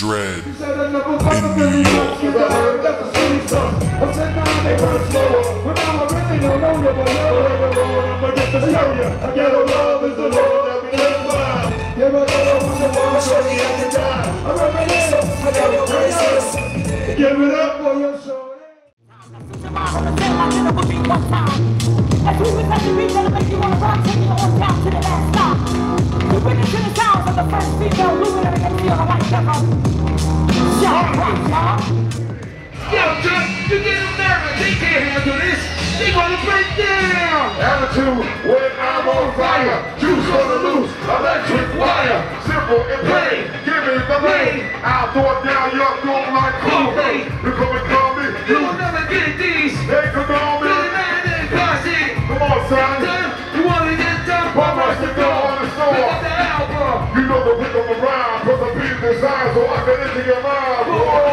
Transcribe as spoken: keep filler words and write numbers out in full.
dread in New York. Give it up for your show. As we was at the beach, that'll make you wanna rock, taking on down to the last stop. We witness to the sounds of the first female luminary M C on the white level. Shout rock, y'all. Yo, Chuck, you get them nervous. They can't handle this. They gonna break down. Attitude when I'm on fire. Juice on the loose, electric wire. Simple and plain, give me the lane. I'll throw it down your throat like cool. You come and call me. You'll never get these. They can call me. Come on, son. You wanna get done? How much to go on the store? Pick up the album. You know the pick up around. Put the beat design so I can enter your mind.